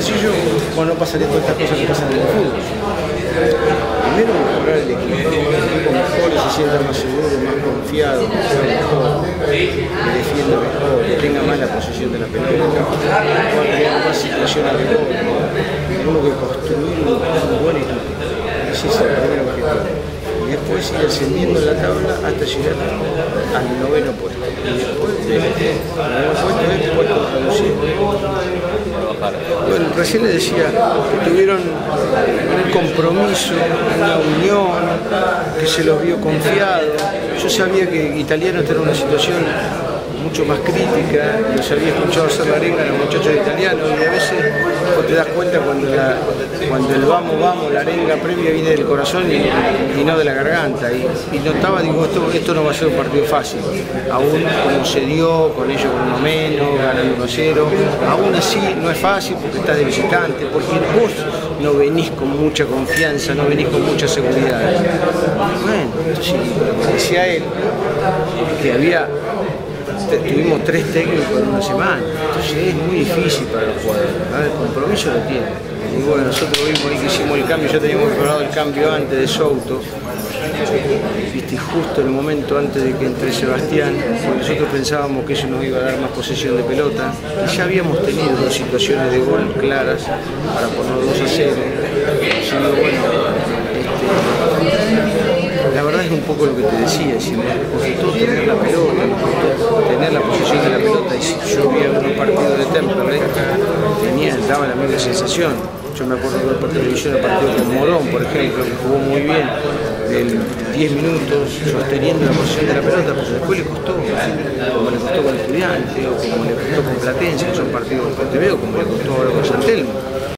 sencillo, bueno, no pasaría todas estas cosas que pasan en el fútbol. Primero mejorar el equipo mejor, se sienta más seguro, más confiado, que defienda mejor, que tenga más la posesión de la pelota, que pueda crear más situaciones de gol. Tenemos que construir un buen equipo. Ese es el primer objetivo. Y después ir ascendiendo en la tabla hasta llegar al noveno puesto. Y después del noveno puesto es el puesto reducido. Bueno, recién le decía que tuvieron un compromiso, una unión, que se los vio confiados. Yo sabía que Italiano era una situación mucho más crítica, los había escuchado hacer la arenga a los muchachos italianos y a veces vos te das cuenta cuando el vamos, la arenga previa viene del corazón y no de la garganta. Y notaba, digo, esto no va a ser un partido fácil, aún como se dio, con ellos con uno menos, ganando 1-0, aún así no es fácil porque estás de visitante, porque vos no venís con mucha confianza, no venís con mucha seguridad. Bueno, entonces decía él que tuvimos 3 técnicos en una semana, entonces es muy difícil para los jugadores, ¿verdad? El compromiso lo tienen. Y bueno, nosotros vimos ahí que hicimos el cambio, ya teníamos preparado el cambio antes de Souto, viste, justo el momento antes de que entre Sebastián, porque nosotros pensábamos que eso nos iba a dar más posesión de pelota, y ya habíamos tenido 2 situaciones de gol claras para poner 2-0. Así que bueno, la verdad es un poco lo que te decía, si me costó tener la pelota, me costó tener la posesión de la pelota, y si yo vi algunos partidos de Temperley, daba la misma sensación. Yo me acuerdo ver por televisión el partido con Morón, por ejemplo, que jugó muy bien, 10 minutos sosteniendo la posesión de la pelota, pero después le costó, como le costó con Estudiantes, o como le costó con Platense, que son partidos de Montevideo, como le costó ahora con San Telmo.